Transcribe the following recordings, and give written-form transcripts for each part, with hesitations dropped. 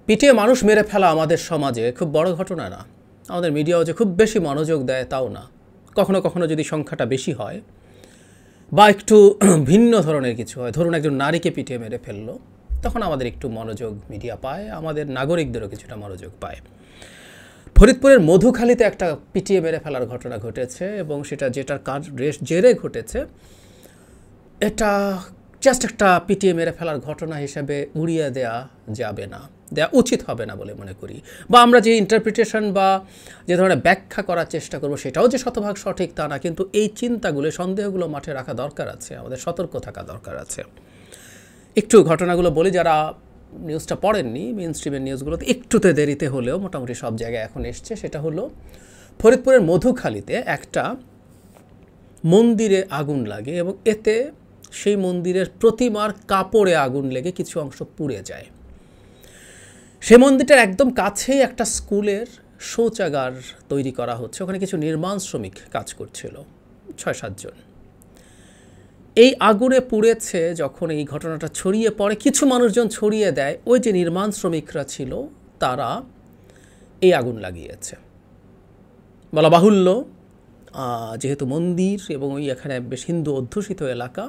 পিটিয়ে মানুষ মেরে ফেলা আমাদের সমাজে খুব বড় ঘটনা না। আমাদের মিডিয়াও যে খুব বেশি মনোযোগ দেয় তাও না। কখনো কখনো যদি সংখ্যাটা বেশি হয় বা একটু ভিন্ন ধরনের কিছু হয়, ধরুন একজন নারীকে পিটিয়ে মেরে ফেললো, তখন আমাদের একটু মনোযোগ মিডিয়া পায়, আমাদের নাগরিকদেরও কিছুটা মনোযোগ পায়। ফরিদপুরের মধুখালীতে একটা পিটিয়ে মেরে ফেলার ঘটনা ঘটেছে এবং সেটা যেটার জেরে ঘটেছে এটা জাস্ট একটা পিটিয়ে মেরে ফেলার ঘটনা হিসেবে উড়িয়ে দেওয়া যাবে না, দেওয়া উচিত হবে না বলে মনে করি। বা আমরা যে ইন্টারপ্রিটেশন বা যে ধরনের ব্যাখ্যা করার চেষ্টা করব সেটাও যে শতভাগ সঠিক তা না, কিন্তু এই চিন্তাগুলো, সন্দেহগুলো মাঠে রাখা দরকার আছে, আমাদের সতর্ক থাকা দরকার আছে। একটু ঘটনাগুলো বলি, যারা নিউজটা পড়েননি, মেইন স্ট্রিমের নিউজগুলোতে একটুতে দেরিতে হলেও মোটামুটি সব জায়গায় এখন এসছে। সেটা হলো ফরিদপুরের মধুখালীতে একটা মন্দিরে আগুন লাগে এবং এতে সেই মন্দিরের প্রতিমার কাপড়ে আগুন লেগে কিছু অংশ পুড়ে যায়। সে মন্দিরটার একদম কাছেই একটা স্কুলের শৌচাগার তৈরি করা হচ্ছে, ওখানে কিছু নির্মাণ শ্রমিক কাজ করছিল, ৬-৭ জন। এই আগুনে পুড়েছে। যখন এই ঘটনাটা ছড়িয়ে পড়ে, কিছু মানুষজন ছড়িয়ে দেয়, ওই যে নির্মাণ শ্রমিকরা ছিল তারা এই আগুন লাগিয়েছে। বলা বাহুল্য, যেহেতু মন্দির এবং ওই এখানে বেশ হিন্দু অধ্যুষিত এলাকা,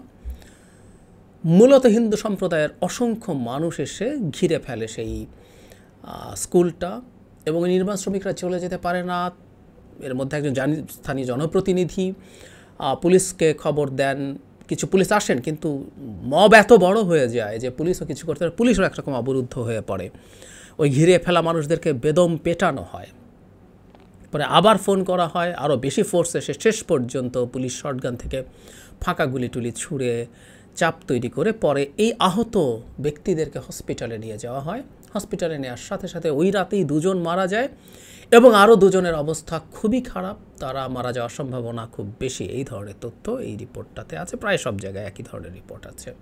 মূলত হিন্দু সম্প্রদায়ের অসংখ্য মানুষ এসে ঘিরে ফেলে সেই স্কুলটা এবং নির্মাণ শ্রমিকরা চলে যেতে পারে না। এর মধ্যে একজন স্থানীয় জনপ্রতিনিধি পুলিশকে খবর দেন, কিছু পুলিশ আসেন, কিন্তু মব এত বড় হয়ে যায় যে পুলিশও কিছু করতে পারে, পুলিশও একরকম অবরুদ্ধ হয়ে পড়ে। ওই ঘিরে ফেলা মানুষদেরকে বেদম পেটানো হয়। পরে আবার ফোন করা হয়, আরও বেশি ফোর্স এসে শেষ পর্যন্ত পুলিশ শটগান থেকে ফাঁকা গুলি টুলি ছুঁড়ে চাপ তৈরি করে পরে এই আহত ব্যক্তিদেরকে হসপিটালে নিয়ে যাওয়া হয়। হসপিটালে নেওয়ার সাথে সাথে ওই রাতেই 2 জন মারা যায় এবং আরও 2 জনের অবস্থা খুবই খারাপ, তারা মারা যাওয়ার সম্ভাবনা খুব বেশি। এই ধরনের তথ্য এই রিপোর্টটাতে আছে, প্রায় সব জায়গায় একই ধরনের রিপোর্ট আছে।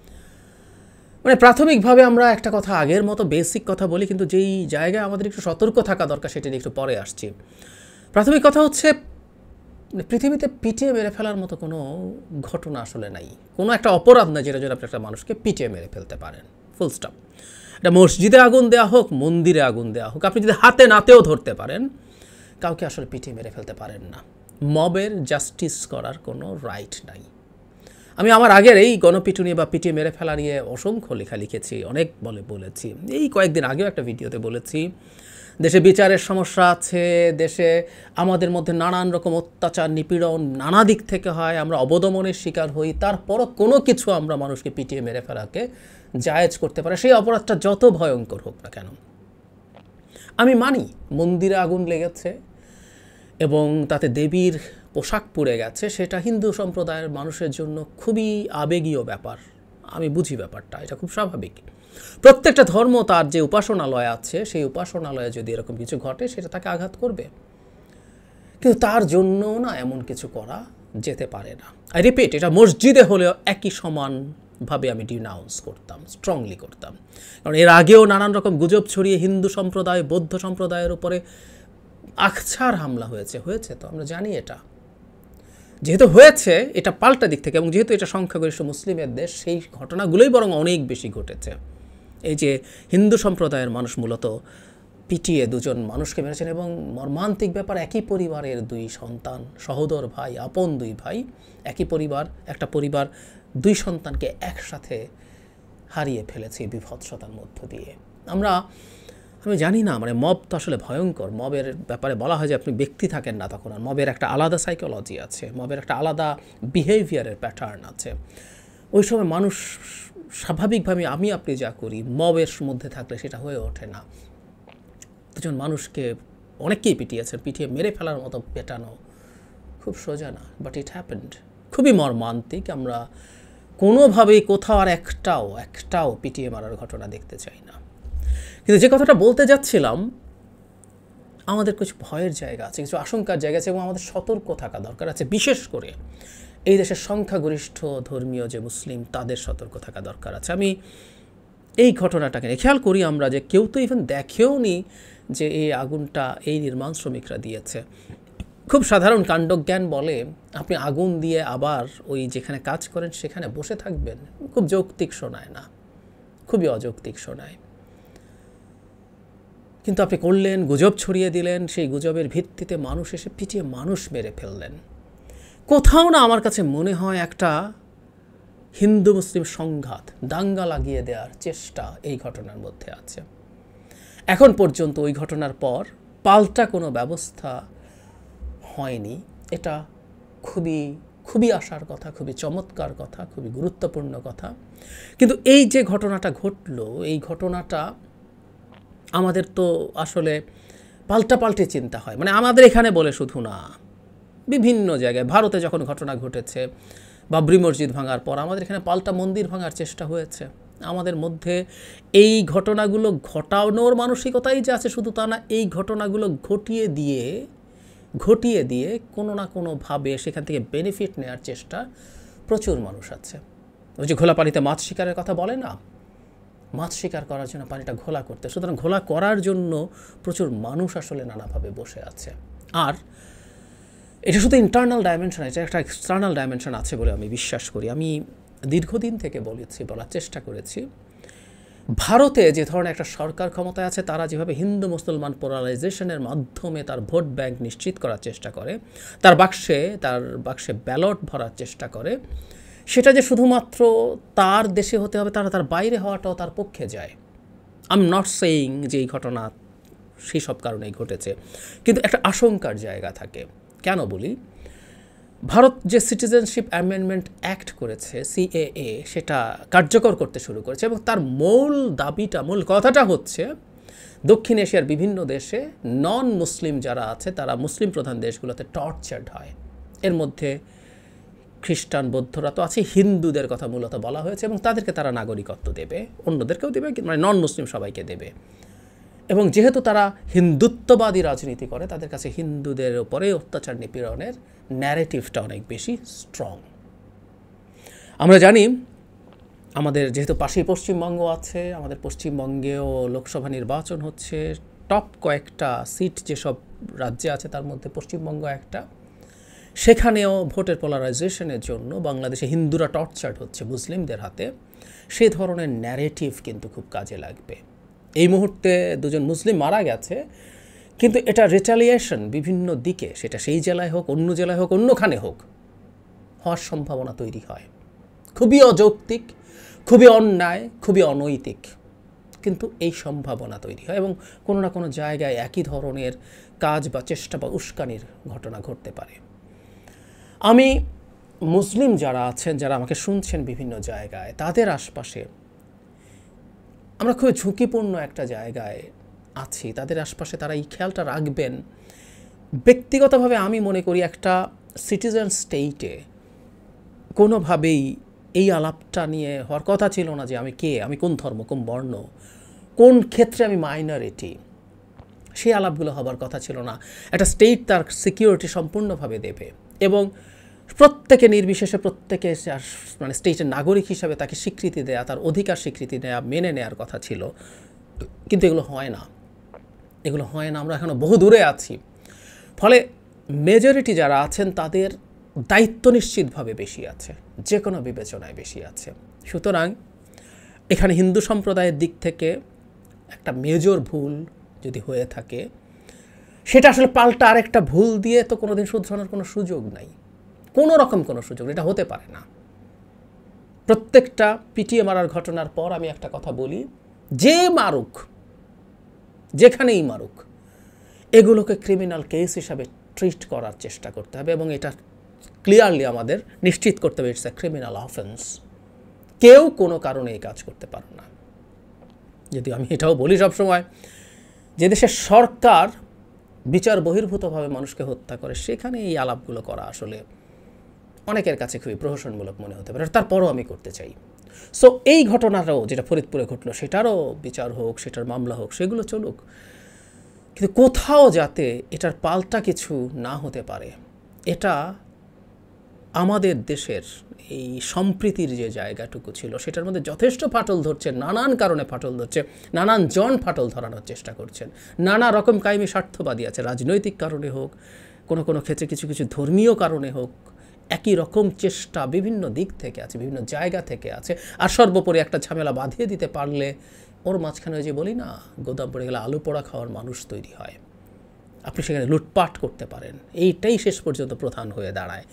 মানে প্রাথমিকভাবে আমরা একটা কথা আগের মতো বেসিক কথা বলি, কিন্তু যেই জায়গায় আমাদের একটু সতর্ক থাকা দরকার সেটা নিয়ে একটু পরে আসছি। প্রাথমিক কথা হচ্ছে, পৃথিবীতে পিটিয়ে মেরে ফেলার মতো কোনো ঘটনা আসলে নাই, কোনো একটা অপরাধ না যেটা জন্য আপনি একটা মানুষকে পিটিয়ে মেরে ফেলতে পারেন, ফুল স্টপ। এটা মসজিদে আগুন দেওয়া হোক, মন্দিরে আগুন দেওয়া হোক, আপনি যদি হাতে নাতেও ধরতে পারেন, কাউকে আসলে পিটিয়ে মেরে ফেলতে পারেন না। মবের জাস্টিস করার কোনো রাইট নাই। আমি আমার আগের এই গণপিটুনি বা পিটিয়ে মেরে ফেলা নিয়ে অসংখ্য লেখা লিখেছি, অনেক বলেছি। এই কয়েকদিন আগেও একটা ভিডিওতে বলেছি, দেশে বিচারের সমস্যা আছে, দেশে আমাদের মধ্যে নানান রকম অত্যাচার নিপীড়ন নানা দিক থেকে হয়, আমরা অবদমনের শিকার হই, তারপরও কোনো কিছু আমরা মানুষকে পিটিয়ে মেরে ফেলাকে জায়েজ করতে পারে, সেই অপরাধটা যত ভয়ঙ্কর হোক না কেন। আমি মানি মন্দিরে আগুন লেগেছে এবং তাতে দেবীর পোশাক পুড়ে গেছে, সেটা হিন্দু সম্প্রদায়ের মানুষের জন্য খুবই আবেগীয় ব্যাপার। আমি বুঝি ব্যাপারটা, এটা খুব স্বাভাবিক। প্রত্যেকটা ধর্ম তার যে উপাসনালয় আছে, সেই উপাসনালয়ে যদি এরকম কিছু ঘটে সেটা তাকে আঘাত করবে, কিন্তু তার জন্যও না এমন কিছু করা যেতে পারে না। আই রিপিট, এটা মসজিদে হলেও একই সমানভাবে আমি ডিনাউন্স করতাম, স্ট্রংলি করতাম। কারণ এর আগেও নানান রকম গুজব ছড়িয়ে হিন্দু সম্প্রদায়, বৌদ্ধ সম্প্রদায়ের উপরে আকছার হামলা হয়েছে তো আমরা জানি। এটা যেহেতু হয়েছে, এটা পাল্টা দিক থেকে, এবং যেহেতু এটা সংখ্যাগরিষ্ঠ মুসলিমের দেশ, সেই ঘটনাগুলোই বরং অনেক বেশি ঘটেছে। এই যে হিন্দু সম্প্রদায়ের মানুষ মূলত পিটিয়ে 2 জন মানুষকে মেরেছেন এবং মর্মান্তিক ব্যাপার, একই পরিবারের 2 সন্তান, সহোদর ভাই, আপন 2 ভাই, একই পরিবার, একটা পরিবার 2 সন্তানকে একসাথে হারিয়ে ফেলেছে বিভৎসতার মধ্য দিয়ে। আমি জানি না, মানে মব তো আসলে ভয়ঙ্কর। মবের ব্যাপারে বলা হয় যে আপনি ব্যক্তি থাকেন না তখন, আর মবের একটা আলাদা সাইকোলজি আছে, মবের একটা আলাদা বিহেভিয়ারের প্যাটার্ন আছে। ওই সময় মানুষ স্বাভাবিকভাবে আপনি যা করি, মবের মধ্যে থাকলে সেটা হয়ে ওঠে না। 2 জন মানুষকে অনেককেই পিটিয়ে মেরে ফেলার মতো পেটানো খুব সোজা না, বাট ইট হ্যাপেন্ড। খুবই মর্মান্তিক। আমরা কোনোভাবেই কোথাও আর একটাও পিটিয়ে মারার ঘটনা দেখতে চাই না। কিন্তু যে কথাটা বলতে যাচ্ছিলাম, আমাদের কিছু ভয়ের জায়গা আছে, কিছু আশঙ্কার জায়গা আছে এবং আমাদের সতর্ক থাকা দরকার আছে। বিশেষ করে এই দেশের সংখ্যাগরিষ্ঠ ধর্মীয় যে মুসলিম, তাদের সতর্ক থাকা দরকার আছে। আমি এই ঘটনাটাকে খেয়াল করি আমরা, যে কেউ তো ইভেন দেখেও নি যে এই আগুনটা এই নির্মাণ শ্রমিকরা দিয়েছে। খুব সাধারণ কাণ্ডজ্ঞান বলে আপনি আগুন দিয়ে আবার ওই যেখানে কাজ করেন সেখানে বসে থাকবেন, খুব যৌক্তিক শোনায় না, খুবই অযৌক্তিক শোনায়। কিন্তু আপনি করলেন, গুজব ছড়িয়ে দিলেন, সেই গুজবের ভিত্তিতে মানুষ এসে পিটিয়ে মানুষ মেরে ফেললেন। কোথাও না আমার কাছে মনে হয় একটা হিন্দু মুসলিম সংঘাত, দাঙ্গা লাগিয়ে দেওয়ার চেষ্টা এই ঘটনার মধ্যে আছে। এখন পর্যন্ত ওই ঘটনার পর পাল্টা কোনো ব্যবস্থা হয়নি। এটা খুবই খুবই আশার কথা, খুবই চমৎকার কথা, খুবই গুরুত্বপূর্ণ কথা। কিন্তু এই যে ঘটনাটা ঘটলো, এই ঘটনাটা আমাদের তো আসলে পাল্টাপাল্টি চিন্তা হয়, মানে আমাদের এখানে বলে শুধু না, বিভিন্ন জায়গায় ভারতে যখন ঘটনা ঘটেছে বাবরি মসজিদ ভাঙার পর আমাদের এখানে পাল্টা মন্দির ভাঙার চেষ্টা হয়েছে। আমাদের মধ্যে এই ঘটনাগুলো ঘটানোর মানসিকতাই যে আছে শুধু তা না, এই ঘটনাগুলো ঘটিয়ে দিয়ে কোনো না কোনোভাবে সেখান থেকে বেনিফিট নেওয়ার চেষ্টা প্রচুর মানুষ আছে। ওই যে ঘোলা পানিতে মাছ শিকারের কথা বলে না, মাছ শিকার করার জন্য পানিটা ঘোলা করতে, সুতরাং ঘোলা করার জন্য প্রচুর মানুষ আসলে নানাভাবে বসে আছে। আর এটা শুধু ইন্টারনাল ডাইমেনশন, এটা একটা এক্সটার্নাল ডাইমেনশন আছে বলে আমি বিশ্বাস করি। আমি দীর্ঘদিন থেকে বলার চেষ্টা করেছি, ভারতে যে ধরনের একটা সরকার ক্ষমতায় আছে, তারা যেভাবে হিন্দু মুসলমান পোলারাইজেশনের মাধ্যমে তার ভোট ব্যাংক নিশ্চিত করার চেষ্টা করে, তার বাক্সে ব্যালট ভরার চেষ্টা করে, সেটা যে শুধুমাত্র তার দেশে হতে হবে তার বাইরে হওয়াটাও তার পক্ষে যায়। আই এম নট সেইং যে এই ঘটনা সেই সব কারণেই ঘটেছে, কিন্তু একটা আশঙ্কার জায়গা থাকে। কেন বলি, ভারত যে সিটিজেনশিপ অ্যামেন্ডমেন্ট অ্যাক্ট করেছে, সিএএ, সেটা কার্যকর করতে শুরু করেছে এবং তার মূল কথাটা হচ্ছে দক্ষিণ এশিয়ার বিভিন্ন দেশে নন মুসলিম যারা আছে তারা মুসলিম প্রধান দেশগুলোতে টর্চার্ড হয়। এর মধ্যে খ্রিস্টান বৌদ্ধরা তো আছে, হিন্দুদের কথা মূলত বলা হয়েছে এবং তাদেরকে তারা নাগরিকত্ব দেবে, অন্যদেরকেও দেবে, মানে নন মুসলিম সবাইকে দেবে। এবং যেহেতু তারা হিন্দুত্ববাদী রাজনীতি করে, তাদের কাছে হিন্দুদের উপরে অত্যাচার নিপীড়নের ন্যারেটিভটা অনেক বেশি স্ট্রং। আমরা জানি আমাদের যেহেতু পাশেই পশ্চিমবঙ্গ আছে, আমাদের পশ্চিমবঙ্গেও লোকসভা নির্বাচন হচ্ছে, টপ কয়েকটা সিট যেসব রাজ্যে আছে তার মধ্যে পশ্চিমবঙ্গ একটা। সেখানেও ভোটের পোলারাইজেশনের জন্য বাংলাদেশে হিন্দুরা টর্চার্ড হচ্ছে মুসলিমদের হাতে, সে ধরনের ন্যারেটিভ কিন্তু খুব কাজে লাগবে। এই মুহূর্তে দুজন মুসলিম মারা গেছে, কিন্তু এটা রিটালিয়েশন বিভিন্ন দিকে, সেটা সেই জেলায় হোক, অন্য জেলায় হোক, অন্যখানে হোক, হওয়ার সম্ভাবনা তৈরি হয়। খুবই অযৌক্তিক, খুবই অন্যায়, খুবই অনৈতিক, কিন্তু এই সম্ভাবনা তৈরি হয় এবং কোনো না কোনো জায়গায় একই ধরনের কাজ বা চেষ্টা বা উস্কানির ঘটনা ঘটতে পারে। আমি মুসলিম যারা আছেন, যারা আমাকে শুনছেন বিভিন্ন জায়গায়, তাদের আশপাশে আমরা খুবই ঝুঁকিপূর্ণ একটা জায়গায় আছি, তাদের আশপাশে তারা এই খেয়ালটা রাখবেন। ব্যক্তিগতভাবে আমি মনে করি একটা সিটিজেন স্টেটে কোনোভাবেই এই আলাপটা নিয়ে হওয়ার কথা ছিল না যে আমি কে, আমি কোন ধর্ম, কোন বর্ণ, কোন ক্ষেত্রে আমি মাইনরিটি, সেই আলাপগুলো হবার কথা ছিল না। একটা স্টেট তার সিকিউরিটি সম্পূর্ণভাবে দেবে এবং প্রত্যেকে নির্বিশেষে প্রত্যেকে মানে স্টেটের নাগরিক হিসাবে তাকে স্বীকৃতি দেয়া, তার অধিকার স্বীকৃতি দেয়া, মেনে নেওয়ার কথা ছিল, কিন্তু এগুলো হয় না। আমরা এখনও বহু দূরে আছি। ফলে মেজরিটি যারা আছেন তাদের দায়িত্ব নিশ্চিতভাবে বেশি আছে, যে কোনো বিবেচনায় বেশি আছে। সুতরাং এখানে হিন্দু সম্প্রদায়ের দিক থেকে একটা মেজর ভুল যদি হয়ে থাকে, সেটা আসলে পাল্টা আরেকটা ভুল দিয়ে তো কোনোদিন শুধরানোর কোনো সুযোগ নাই, কোনো রকম কোনো সুযোগ, এটা হতে পারে না। প্রত্যেকটা পিটিয়ে মারার ঘটনার পর আমি একটা কথা বলি, যে মারুক, যেখানেই মারুক, এগুলোকে ক্রিমিনাল কেস হিসাবে ট্রিট করার চেষ্টা করতে হবে এবং এটা ক্লিয়ারলি আমাদের নিশ্চিত করতে হবে ইটস এ ক্রিমিনাল অফেন্স। কেউ কোনো কারণে এই কাজ করতে পারে না। যদি আমি এটাও বলি সবসময়, যে দেশের সরকার বিচার বহির্ভূতভাবে মানুষকে হত্যা করে, সেখানে এই আলাপগুলো করা আসলে অনেকের কাছে খুবই প্রহসনমূলক মনে হতে পারে, তারপরও আমি করতে চাই। সো এই ঘটনাটাও যেটা ফরিদপুরে ঘটলো, সেটারও বিচার হোক, সেটার মামলা হোক, সেগুলো চলুক, কিন্তু কোথাও যাতে এটার পাল্টা কিছু না হতে পারে। এটা আমাদের দেশের এই সম্প্রীতির যে জায়গাটুকু ছিল, সেটার মধ্যে যথেষ্ট ফাটল ধরছে, নানান কারণে ফাটল ধরছে, নানান জন ফাটল ধরানোর চেষ্টা করছেন, নানা রকম কায়েমি স্বার্থবাদী আছে, রাজনৈতিক কারণে হোক, কোনো কোনো ক্ষেত্রে কিছু কিছু ধর্মীয় কারণে হোক, একই রকম চেষ্টা বিভিন্ন দিক থেকে আছে, বিভিন্ন জায়গা থেকে আছে। আর সর্বোপরি একটা ঝামেলা বাঁধিয়ে দিতে পারলে ওর মাঝখানে ওই যে বলি না, গোদাম পড়ে গেলে আলু পোড়া খাওয়ার মানুষ তৈরি হয়। আপনি সেখানে লুটপাট করতে পারেন, এইটাই শেষ পর্যন্ত প্রধান হয়ে দাঁড়ায়।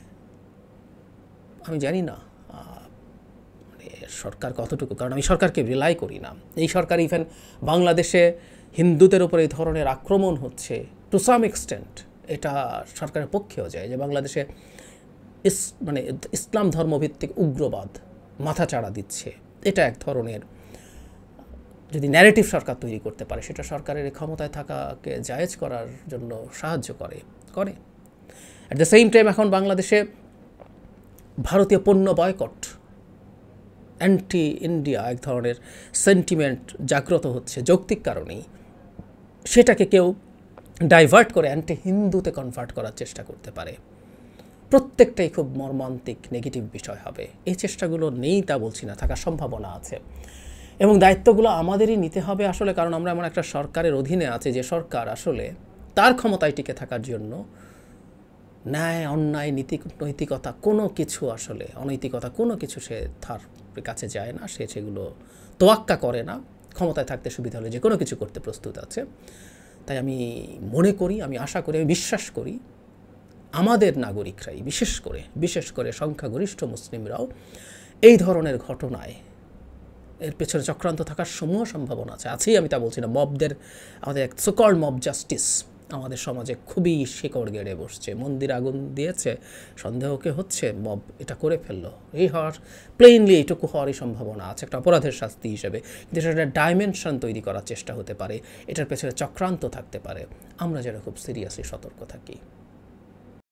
আমি জানি না মানে সরকার কতটুকু, কারণ আমি সরকারকে রিলাই করি না। এই সরকার ইভেন বাংলাদেশে হিন্দুদের উপর এই ধরনের আক্রমণ হচ্ছে টু সাম এক্সটেন্ট, এটা সরকারের পক্ষেও যায় যে বাংলাদেশে মানে ইসলাম ধর্মভিত্তিক উগ্রবাদ মাথাচাড়া দিচ্ছে। এটা এক ধরনের যদি ন্যারেটিভ সরকার তৈরি করতে পারে, সেটা সরকারের ক্ষমতায় থাকাকে জায়েজ করার জন্য সাহায্য করে। অ্যাট দ্য সেম টাইম এখন বাংলাদেশে ভারতীয় পণ্য বয়কট, অ্যান্টি ইন্ডিয়া এক ধরনের সেন্টিমেন্ট জাগ্রত হচ্ছে যৌক্তিক কারণেই। সেটাকে কেউ ডাইভার্ট করে অ্যান্টি হিন্দুতে কনভার্ট করার চেষ্টা করতে পারে। প্রত্যেকটাই খুব মর্মান্তিক নেগেটিভ বিষয় হবে। এই চেষ্টাগুলো নেই তা বলছি না, থাকার সম্ভাবনা আছে, এবং দায়িত্বগুলো আমাদেরই নিতে হবে আসলে। কারণ আমরা এমন একটা সরকারের অধীনে আছি যে সরকার আসলে তার ক্ষমতায় টিকে থাকার জন্য ন্যায় অন্যায় নৈতিকতা কোনো কিছু, আসলে অনৈতিকতা কোনো কিছু সে তার কাছে যায় না, সে সেগুলো তোয়াক্কা করে না। ক্ষমতায় থাকতে সুবিধা হলে যে কোনো কিছু করতে প্রস্তুত আছে। তাই আমি মনে করি, আমি আশা করি, আমি বিশ্বাস করি আমাদের নাগরিকরাই বিশেষ করে সংখ্যাগরিষ্ঠ মুসলিমরাও এই ধরনের ঘটনায় এর পেছনে চক্রান্ত থাকার সমূহ সম্ভাবনা আছেই। আমি তা বলছি না। আমাদের এক সোকল্ড মব জাস্টিস আমাদের সমাজে খুবই শিকড় গেড়ে বসছে। মন্দির আগুন দিয়েছে, সন্দেহকে হচ্ছে মব এটা করে ফেললো, এই হওয়ার প্লেইনলি এইটুকু হওয়ারই সম্ভাবনা আছে একটা অপরাধের শাস্তি হিসেবে। কিন্তু সেটা একটা ডাইমেনশন তৈরি করার চেষ্টা হতে পারে, এটার পেছনে চক্রান্ত থাকতে পারে। আমরা যেন খুব সিরিয়াসলি সতর্ক থাকি।